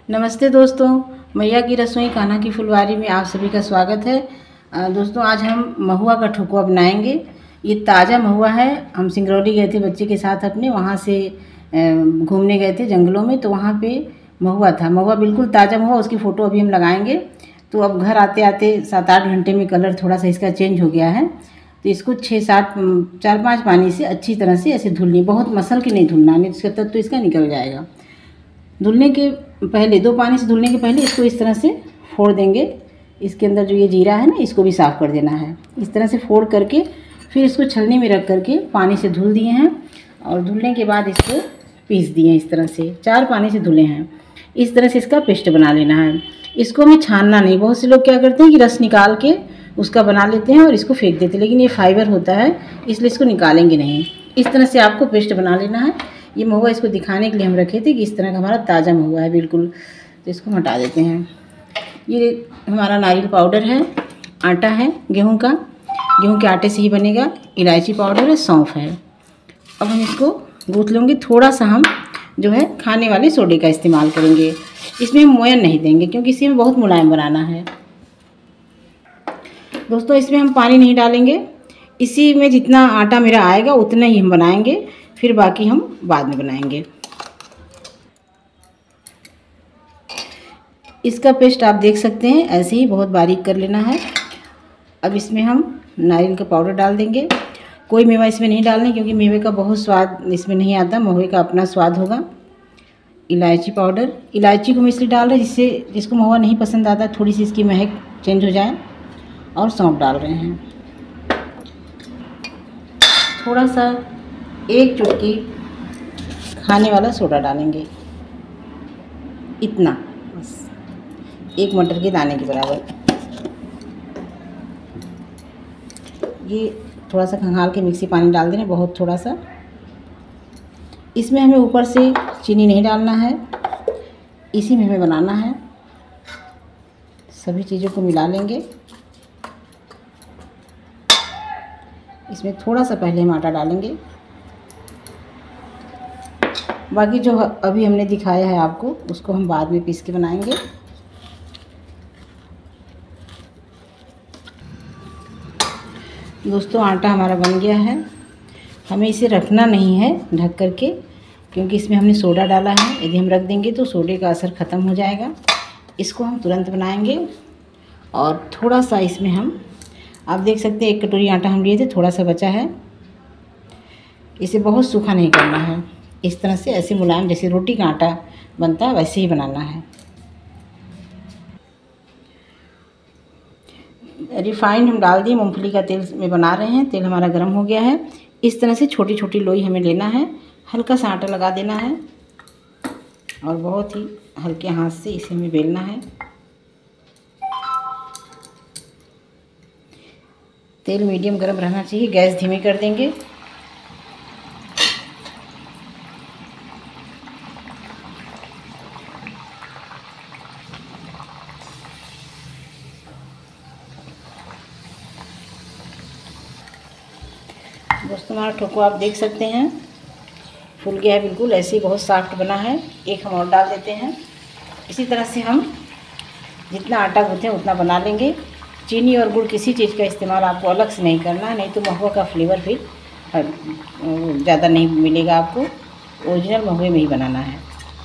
नमस्ते दोस्तों, मैया की रसोई कान्हा की फुलवारी में आप सभी का स्वागत है। दोस्तों आज हम महुआ का ठुकुआ बनाएंगे। ये ताज़ा महुआ है। हम सिंगरौली गए थे बच्चे के साथ अपने, वहाँ से घूमने गए थे जंगलों में, तो वहाँ पे महुआ था। महुआ बिल्कुल ताज़ा महुआ, उसकी फ़ोटो अभी हम लगाएंगे। तो अब घर आते आते 7-8 घंटे में कलर थोड़ा सा इसका चेंज हो गया है। तो इसको 4-5 पानी से अच्छी तरह से ऐसे धुलनी, बहुत मसल के नहीं धुलना, नहीं इसका तत्व तो इसका निकल जाएगा। धुलने के पहले 2 पानी से धुलने के पहले इसको इस तरह से फोड़ देंगे। इसके अंदर जो ये जीरा है ना, इसको भी साफ़ कर देना है। इस तरह से फोड़ करके फिर इसको छलनी में रख करके पानी से धुल दिए हैं, और धुलने के बाद इसको पीस दिए हैं। इस तरह से 4 पानी से धुले हैं। इस तरह से इसका पेस्ट बना लेना है। इसको हमें छानना नहीं। बहुत से लोग क्या करते हैं कि रस निकाल के उसका बना लेते हैं और इसको फेंक देते हैं, लेकिन ये फाइबर होता है इसलिए इसको निकालेंगे नहीं। इस तरह से आपको पेस्ट बना लेना है। ये महुआ इसको दिखाने के लिए हम रखे थे कि इस तरह का हमारा ताज़ा महुआ है बिल्कुल। तो इसको हटा देते हैं। ये हमारा नारियल पाउडर है, आटा है गेहूं का, गेहूं के आटे से ही बनेगा। इलायची पाउडर है, सौंफ है। अब हम इसको गूँथ लेंगे। थोड़ा सा हम जो है खाने वाले सोडे का इस्तेमाल करेंगे। इसमें हम मोयन नहीं देंगे क्योंकि इसे हमें बहुत मुलायम बनाना है। दोस्तों इसमें हम पानी नहीं डालेंगे। इसी में जितना आटा मेरा आएगा उतना ही हम बनाएंगे, फिर बाकी हम बाद में बनाएंगे। इसका पेस्ट आप देख सकते हैं, ऐसे ही बहुत बारीक कर लेना है। अब इसमें हम नारियल का पाउडर डाल देंगे। कोई मेवा इसमें नहीं डालना क्योंकि मेवे का बहुत स्वाद इसमें नहीं आता, महुए का अपना स्वाद होगा। इलायची पाउडर, इलायची को हम इसलिए डाल रहे हैं जिसको महुआ नहीं पसंद आता, थोड़ी सी इसकी महक चेंज हो जाए। और सौंफ डाल रहे हैं। थोड़ा सा 1 चुटकी खाने वाला सोडा डालेंगे, इतना बस, 1 मटर के दाने के बराबर। ये थोड़ा सा खंगाल के मिक्सी पानी डाल देना, बहुत थोड़ा सा। इसमें हमें ऊपर से चीनी नहीं डालना है, इसी में हमें बनाना है। सभी चीज़ों को मिला लेंगे। इसमें थोड़ा सा पहले हम आटा डालेंगे, बाकी जो अभी हमने दिखाया है आपको उसको हम बाद में पीस के बनाएंगे। दोस्तों आटा हमारा बन गया है। हमें इसे रखना नहीं है ढक करके, क्योंकि इसमें हमने सोडा डाला है। यदि हम रख देंगे तो सोडे का असर ख़त्म हो जाएगा। इसको हम तुरंत बनाएंगे। और थोड़ा सा इसमें हम, आप देख सकते हैं 1 कटोरी आटा हम लिए थे, थोड़ा सा बचा है। इसे बहुत सूखा नहीं करना है, इस तरह से ऐसे मुलायम जैसे रोटी का आटा बनता है वैसे ही बनाना है। रिफाइंड हम डाल दिए, मूंगफली का तेल में बना रहे हैं। तेल हमारा गर्म हो गया है। इस तरह से छोटी छोटी लोई हमें लेना है। हल्का सा आटा लगा देना है और बहुत ही हल्के हाथ से इसे हमें बेलना है। तेल मीडियम गर्म रहना चाहिए। गैस धीमी कर देंगे। दोस्तों हमारा ठोकुआ आप देख सकते हैं फूल गया है बिल्कुल, ऐसे ही बहुत सॉफ्ट बना है। एक हम और डाल देते हैं। इसी तरह से हम जितना आटा गूँथे उतना बना लेंगे। चीनी और गुड़ किसी चीज़ का इस्तेमाल आपको अलग से नहीं करना है, नहीं तो महुआ का फ्लेवर फिर ज़्यादा नहीं मिलेगा आपको। ओरिजिनल महुए में ही बनाना है।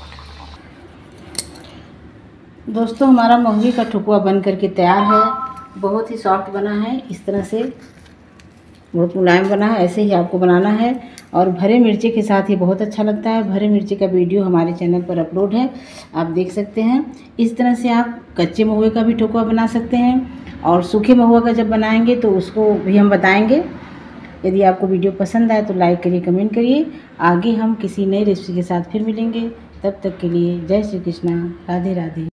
दोस्तों हमारा महुए का ठुकुआ बन करके तैयार है। बहुत ही सॉफ्ट बना है, इस तरह से बहुत मुलायम बना है। ऐसे ही आपको बनाना है। और भरे मिर्ची के साथ ये बहुत अच्छा लगता है। भरे मिर्ची का वीडियो हमारे चैनल पर अपलोड है, आप देख सकते हैं। इस तरह से आप कच्चे महुए का भी ठुकुआ बना सकते हैं, और सूखे महुआ का जब बनाएंगे तो उसको भी हम बताएंगे। यदि आपको वीडियो पसंद आए तो लाइक करिए, कमेंट करिए। आगे हम किसी नई रेसिपी के साथ फिर मिलेंगे। तब तक के लिए जय श्री कृष्णा, राधे राधे।